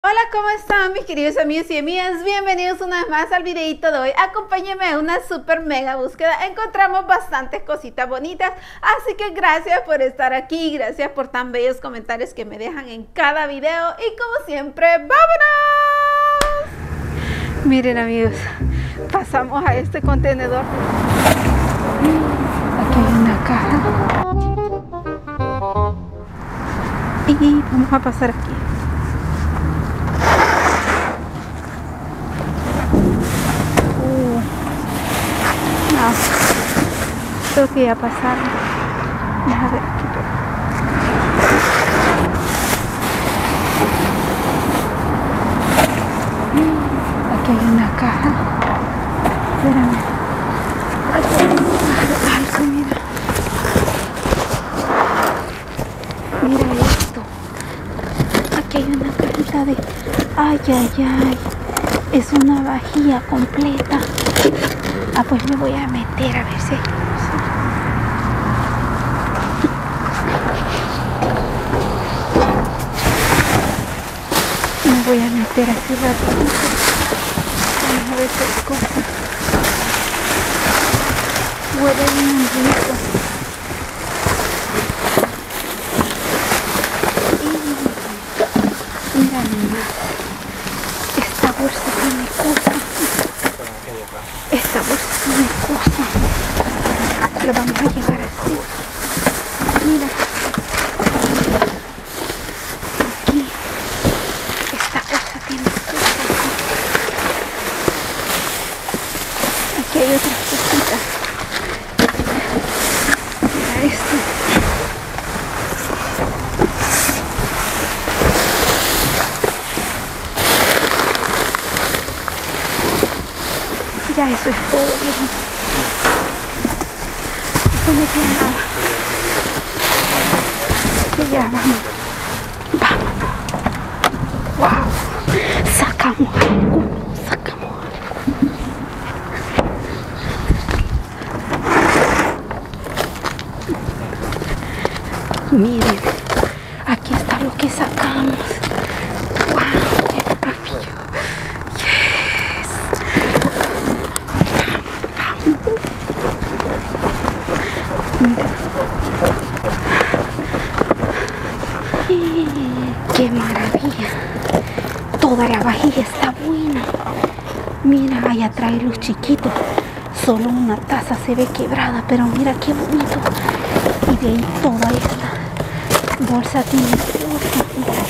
Hola, ¿cómo están mis queridos amigos y amigas? Bienvenidos una vez más al videito de hoy. Acompáñenme a una super mega búsqueda. Encontramos bastantes cositas bonitas, así que gracias por estar aquí, gracias por tan bellos comentarios que me dejan en cada video y como siempre, ¡vámonos! Miren amigos, pasamos a este contenedor. Aquí hay una caja y vamos a pasar aquí. No, creo que ya pasaron. Deja ver aquí. Aquí hay una caja. Espérame. Algo, mira. Mira esto. Aquí hay una cajita de... Ay, ay, ay. Es una vajilla completa. Ah, pues me voy a meter a ver si hay cosa. Me voy a meter así rapidito. Vamos a ver si hay cosa. Huele bien rico. Y mira, esta bolsa tiene cosas. Esta bolsa tiene cosas. Lo vamos a llevar así. Mira. Aquí. Esta bolsa tiene cosas. Aquí hay otras cositas. Mira esto. Ya eso es todo, viejo. No me queda nada. Y ya vamos. Vamos. Wow. Sacamos algo. Sacamos algo. Miren. Aquí está lo que sacamos. Wow. Qué maravilla. ¡Qué maravilla! Toda la vajilla está buena. Mira, allá trae los chiquitos. Solo una taza se ve quebrada, pero mira qué bonito. Y de ahí toda esta bolsa tiene cosas.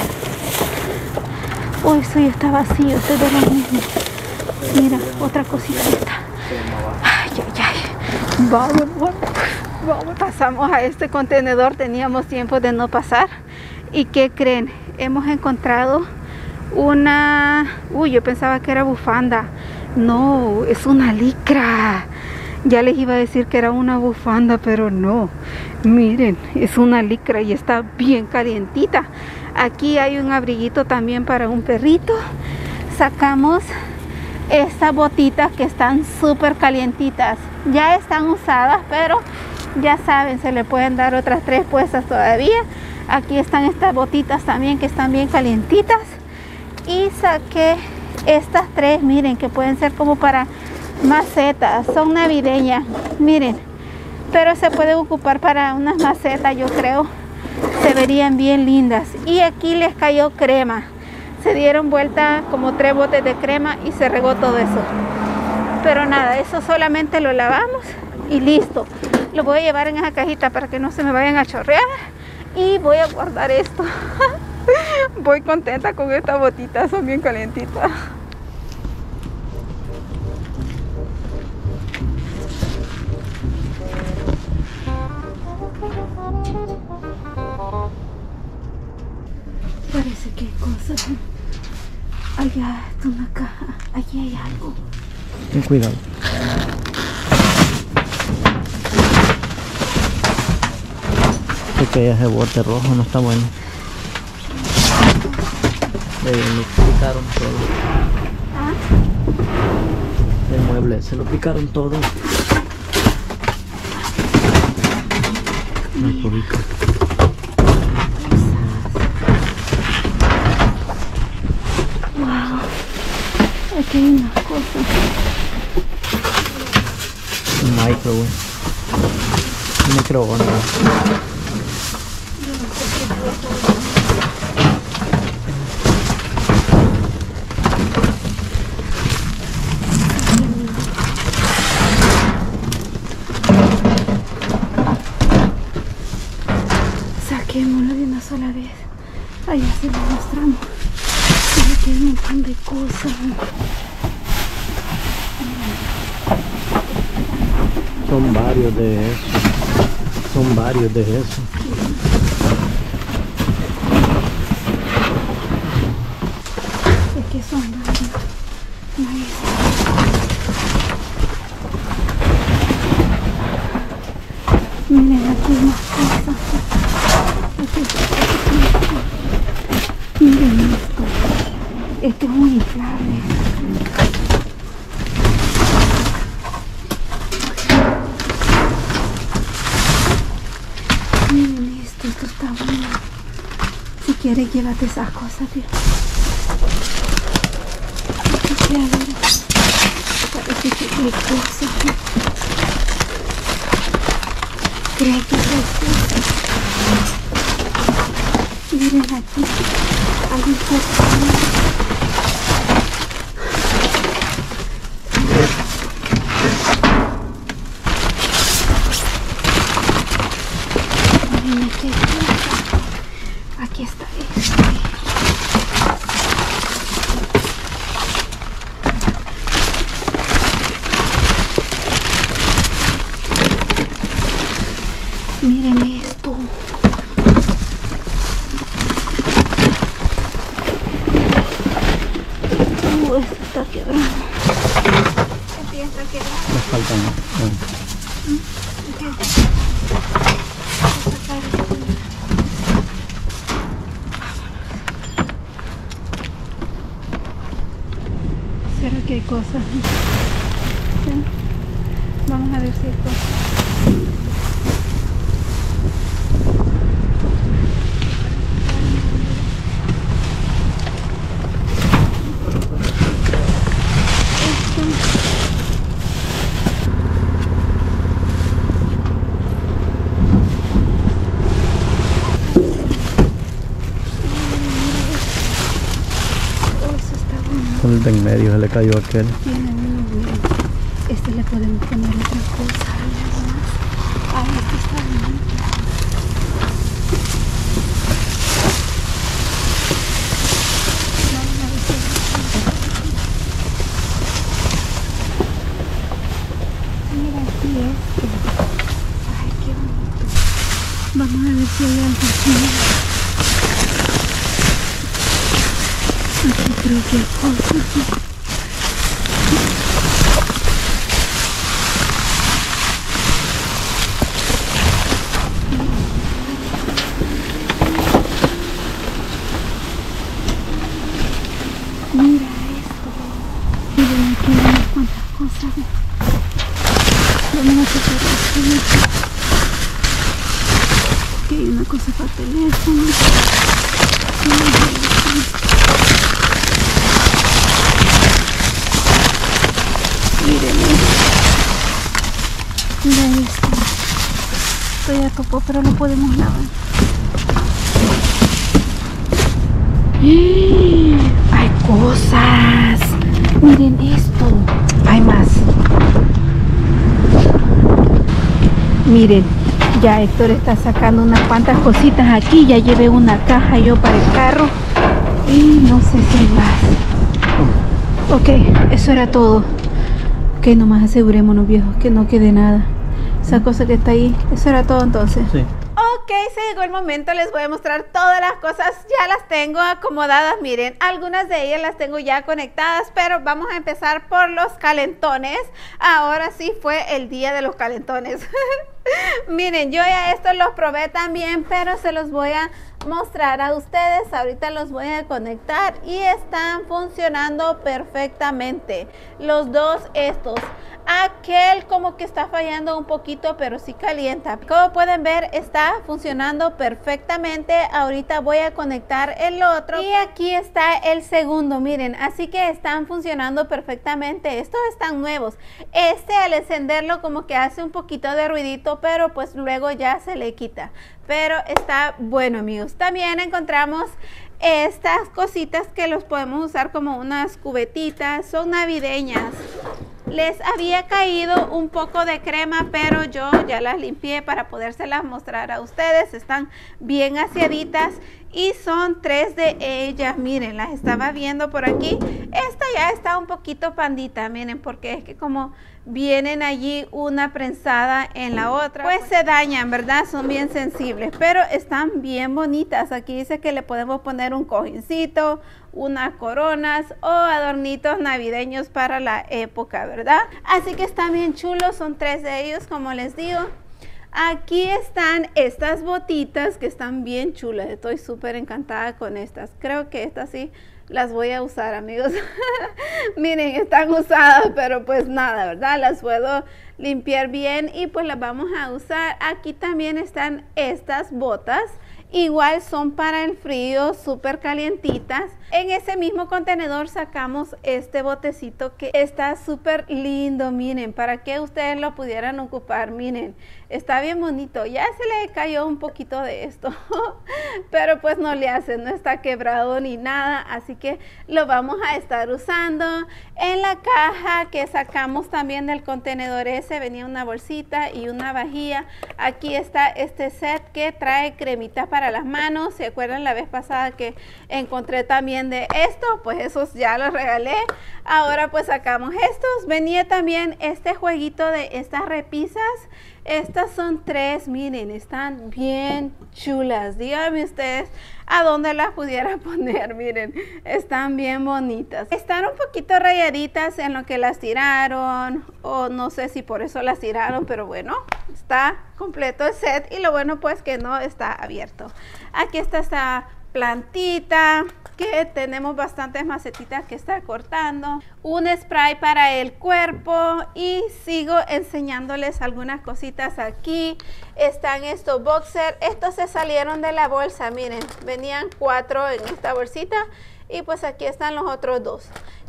Oh, eso ya está vacío, esto es de lo mismo. Mira, otra cosita está. Ay, ay, ay. Vamos, vamos. Vamos, pasamos a este contenedor, teníamos tiempo de no pasar. ¿Y qué creen? Hemos encontrado una... Uy, yo pensaba que era bufanda. No, es una licra. Ya les iba a decir que era una bufanda, pero no. Miren, es una licra y está bien calientita. Aquí hay un abriguito también para un perrito. Sacamos estas botitas que están súper calientitas. Ya están usadas, pero... ya saben, se le pueden dar otras 3 puestas todavía. Aquí están estas botitas también que están bien calientitas. Y saqué estas 3, miren, que pueden ser como para macetas. Son navideñas, miren. Pero se puede ocupar para unas macetas, yo creo. Se verían bien lindas. Y aquí les cayó crema. Se dieron vuelta como 3 botes de crema y se regó todo eso. Pero nada, eso solamente lo lavamos y listo. Lo voy a llevar en esa cajita para que no se me vayan a chorrear. Y voy a guardar esto. Voy contenta con estas botitas, son bien calientitas. Parece que hay cosas. Allá está una caja. Allí hay algo. Ten cuidado. Que ese bote rojo no está bueno. Le picaron todo. ¿Ah? El mueble se lo picaron todo. Ay, pobrecito. Aquí hay una cosa. Microondas. Saquémoslo de una sola vez. Allá se lo mostramos. Pero aquí hay un montón de cosas. Son varios de eso. Son varios de eso. Es que son varios. Miren aquí más cosas. Miren esto. Esto es muy inflable. Miren esto, esto está bueno. Si quieres, llévate esas cosas, tío. Aquí, a ver. Parece que hay cosas. Creo que hay cosas. Miren aquí. Hay un poco. Miren aquí hay cosas. Aquí está esto. Miren esto. Esto está quebrado. Empieza a quebrar. Me faltan. ¿Será que hay cosas? ¿Sí? Vamos a ver si hay cosas. Con el de en medio se le cayó aquel. Este le podemos poner otra cosa. Ah, este está bien. Vamos a ver si mira aquí este. Ay, qué bonito. Vamos a ver si hay algo aquí. Aquí creo que hay cosas. Mira esto. Miren aquí hay unas cuantas cosas. Vamos a checar esto. Aquí hay una cosa para teléfono. Miren esto. Mira esto. Esto ya topó, pero no podemos lavar. Hay cosas. Miren esto. Hay más. Miren, ya Héctor está sacando unas cuantas cositas aquí. Ya llevé una caja yo para el carro. Y no sé si hay más. Ok, eso era todo. Ok, nomás asegurémonos, viejos, que no quede nada. Esa cosa que está ahí, eso era todo entonces. Sí. Ok, se llegó el momento, les voy a mostrar todas las cosas, ya las tengo acomodadas, miren, algunas de ellas las tengo ya conectadas, pero vamos a empezar por los calentones. Ahora sí fue el día de los calentones. Miren, yo ya estos los probé también, pero se los voy a mostrar a ustedes. Ahorita los voy a conectar y están funcionando perfectamente. Los dos estos. Aquel como que está fallando un poquito, pero sí calienta. Como pueden ver, está funcionando perfectamente. Ahorita voy a conectar el otro. Y aquí está el segundo, miren. Así que están funcionando perfectamente. Estos están nuevos. Este al encenderlo como que hace un poquito de ruidito, pero pues luego ya se le quita. Pero está bueno, amigos. También encontramos estas cositas que los podemos usar como unas cubetitas. Son navideñas. Les había caído un poco de crema, pero yo ya las limpié para podérselas mostrar a ustedes. Están bien aseaditas y son 3 de ellas. Miren, las estaba viendo por aquí. Esta ya está un poquito pandita, miren, porque es que como vienen allí una prensada en la otra, pues se dañan, ¿verdad? Son bien sensibles, pero están bien bonitas. Aquí dice que le podemos poner un cojincito, unas coronas o adornitos navideños para la época, ¿verdad? Así que están bien chulos. Son 3 de ellos, como les digo. Aquí están estas botitas que están bien chulas. Estoy súper encantada con estas. Creo que estas sí las voy a usar, amigos. Miren, están usadas, pero pues nada, ¿verdad? Las puedo limpiar bien y pues las vamos a usar. Aquí también están estas botas. Igual son para el frío, súper calientitas. En ese mismo contenedor sacamos este botecito que está súper lindo. Miren, para que ustedes lo pudieran ocupar. Miren, está bien bonito. Ya se le cayó un poquito de esto, pero pues no le hace, no está quebrado ni nada. Así que lo vamos a estar usando. En la caja que sacamos también del contenedor ese venía una bolsita y una vajilla. Aquí está este set que trae cremita para las manos. ¿Se acuerdan la vez pasada que encontré también de esto? Pues esos ya los regalé. Ahora pues sacamos estos. Venía también este jueguito de estas repisas. Estas son 3, miren, están bien chulas. Díganme ustedes a dónde las pudiera poner. Miren, están bien bonitas. Están un poquito rayaditas en lo que las tiraron, o no sé si por eso las tiraron, pero bueno, está completo el set. Y lo bueno pues que no está abierto. Aquí está esta plantita que tenemos bastantes macetitas que está cortando, un spray para el cuerpo y sigo enseñándoles algunas cositas. Aquí están estos boxers. Estos se salieron de la bolsa, miren, venían 4 en esta bolsita y pues aquí están los otros 2.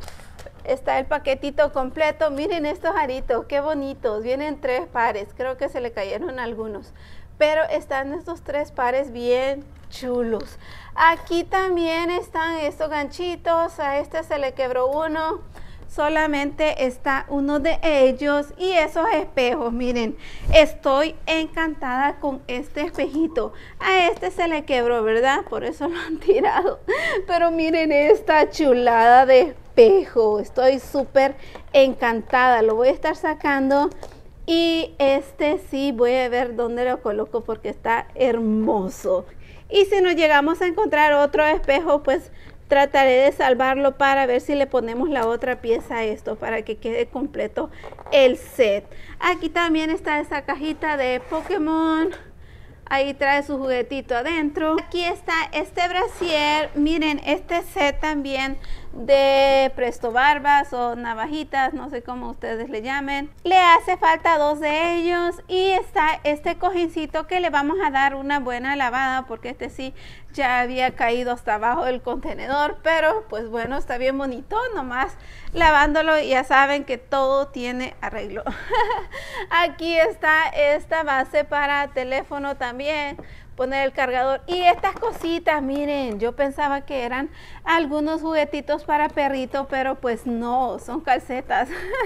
Está el paquetito completo. Miren estos aritos, qué bonitos. Vienen 3 pares, creo que se le cayeron algunos, pero están estos 3 pares bien chulos. Aquí también están estos ganchitos. A este se le quebró uno, solamente está uno de ellos. Y esos espejos, miren, estoy encantada con este espejito. A este se le quebró, ¿verdad? Por eso lo han tirado. Pero miren esta chulada de espejo. Estoy súper encantada. Lo voy a estar sacando. Y este sí voy a ver dónde lo coloco porque está hermoso. Y si nos llegamos a encontrar otro espejo, pues trataré de salvarlo para ver si le ponemos la otra pieza a esto para que quede completo el set. Aquí también está esa cajita de Pokémon. Ahí trae su juguetito adentro. Aquí está este brasier. Miren, este set también de presto barbas o navajitas, no sé cómo ustedes le llamen. Le hace falta 2 de ellos. Y está este cojincito que le vamos a dar una buena lavada porque este sí ya había caído hasta abajo del contenedor. Pero pues bueno, está bien bonito. Nomás lavándolo ya saben que todo tiene arreglo. Aquí está esta base para teléfono también, poner el cargador. Y estas cositas, miren, yo pensaba que eran algunos juguetitos para perrito, pero pues no, son calcetas.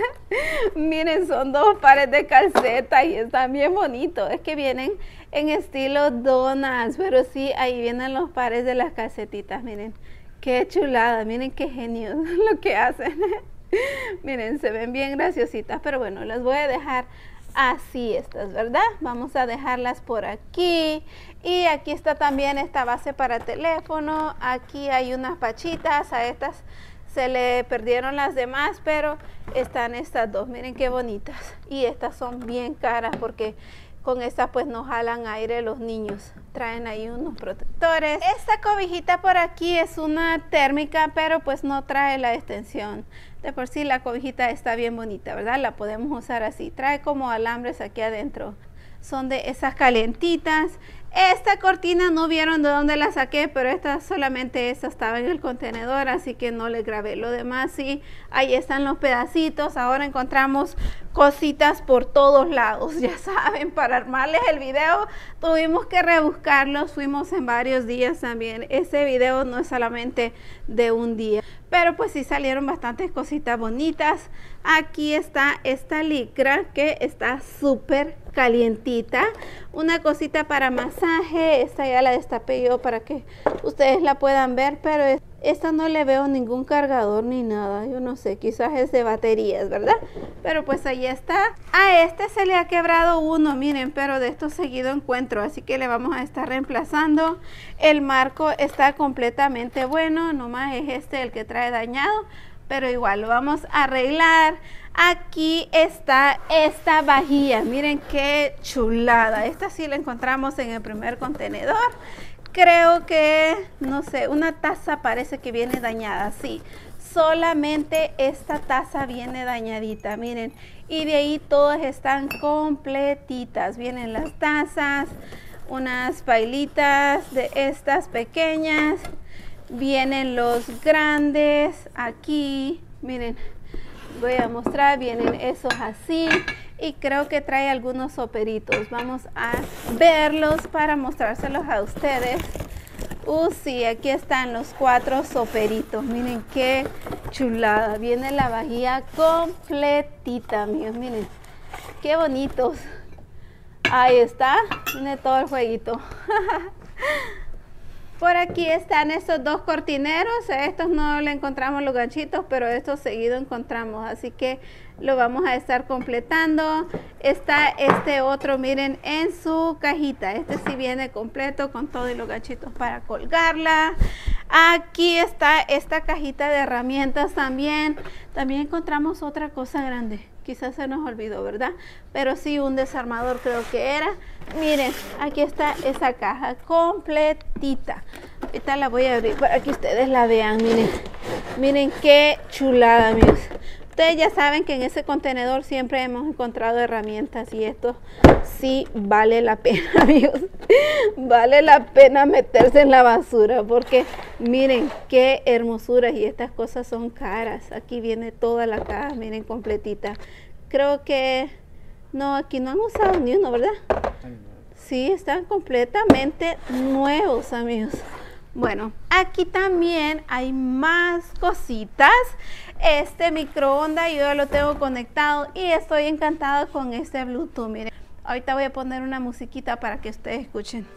Miren, son 2 pares de calcetas y están bien bonitos. Es que vienen en estilo donas, pero sí, ahí vienen los pares de las calcetitas. Miren, qué chulada, miren qué genios lo que hacen. Miren, se ven bien graciositas, pero bueno, las voy a dejar así estas, ¿verdad? Vamos a dejarlas por aquí. Y aquí está también esta base para teléfono. Aquí hay unas pachitas. A estas se le perdieron las demás, pero están estas 2. Miren qué bonitas. Y estas son bien caras porque con esta pues no jalan aire los niños. Traen ahí unos protectores. Esta cobijita por aquí es una térmica, pero pues no trae la extensión. De por sí la cobijita está bien bonita, ¿verdad? La podemos usar así. Trae como alambres aquí adentro. Son de esas calientitas. Esta cortina no vieron de dónde la saqué, pero solamente esta estaba en el contenedor, así que no le grabé. Lo demás sí, ahí están los pedacitos. Ahora encontramos cositas por todos lados, ya saben, para armarles el video tuvimos que rebuscarlos, fuimos en varios días también. Ese video no es solamente de un día, pero pues sí salieron bastantes cositas bonitas. Aquí está esta licra que está súper calientita, una cosita para masaje. Esta ya la destapé yo para que ustedes la puedan ver, pero esta no le veo ningún cargador ni nada. Yo no sé, quizás es de baterías, ¿verdad? Pero pues ahí está. A este se le ha quebrado uno, miren, pero de esto seguido encuentro, así que le vamos a estar reemplazando. El marco está completamente bueno, nomás es este el que trae dañado, pero igual lo vamos a arreglar. Aquí está esta vajilla, miren qué chulada. Esta sí la encontramos en el primer contenedor. Creo que, no sé, una taza parece que viene dañada, sí. Solamente esta taza viene dañadita, miren. Y de ahí todas están completitas. Vienen las tazas, unas pailitas de estas pequeñas. Vienen los grandes aquí, miren. Voy a mostrar, vienen esos así. Y creo que trae algunos soperitos. Vamos a verlos para mostrárselos a ustedes. Sí, aquí están los 4 soperitos. Miren qué chulada. Viene la vajilla completita, amigos. Miren, qué bonitos. Ahí está. Viene todo el jueguito. Por aquí están estos 2 cortineros. A estos no le encontramos los ganchitos, pero estos seguido encontramos. Así que lo vamos a estar completando. Está este otro, miren, en su cajita. Este sí viene completo con todo y los ganchitos para colgarla. Aquí está esta cajita de herramientas también. También encontramos otra cosa grande. Quizás se nos olvidó, ¿verdad? Pero sí, un desarmador creo que era. Miren, aquí está esa caja completita. Ahorita la voy a abrir para que ustedes la vean. Miren, miren qué chulada, amigos. Ustedes ya saben que en ese contenedor siempre hemos encontrado herramientas y esto sí vale la pena, amigos. Vale la pena meterse en la basura porque miren qué hermosuras y estas cosas son caras. Aquí viene toda la caja, miren, completita. Creo que no, aquí no han usado ni uno, ¿verdad? Sí, están completamente nuevos, amigos. Bueno, aquí también hay más cositas. Este microondas yo ya lo tengo conectado y estoy encantada con este Bluetooth. Miren, ahorita voy a poner una musiquita para que ustedes escuchen.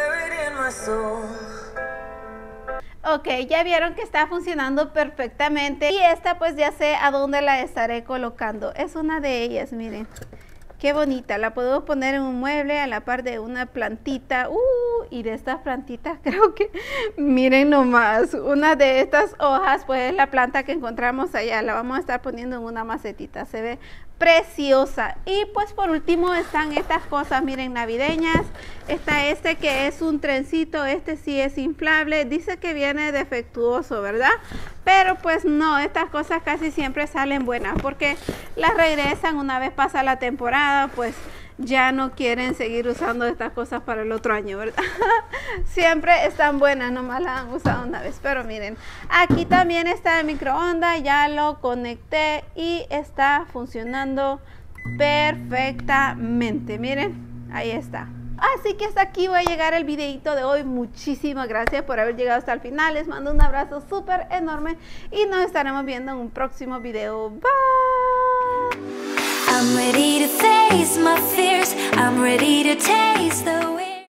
Ok, ya vieron que está funcionando perfectamente y esta pues ya sé a dónde la estaré colocando. Es una de ellas, miren. Qué bonita, la puedo poner en un mueble a la par de una plantita. Y de estas plantitas creo que, miren nomás, una de estas hojas pues es la planta que encontramos allá. La vamos a estar poniendo en una macetita, se ve preciosa. Y pues por último están estas cosas, miren, navideñas. Está este que es un trencito, este sí es inflable. Dice que viene defectuoso, ¿verdad? Pero pues no, estas cosas casi siempre salen buenas porque las regresan una vez pasa la temporada, pues ya no quieren seguir usando estas cosas para el otro año, ¿verdad? Siempre están buenas, nomás las han usado una vez. Pero miren, aquí también está el microondas, ya lo conecté y está funcionando perfectamente. Miren, ahí está. Así que hasta aquí voy a llegar el videito de hoy. Muchísimas gracias por haber llegado hasta el final. Les mando un abrazo súper enorme y nos estaremos viendo en un próximo video. Bye. I'm ready to face my fears. I'm ready to taste the way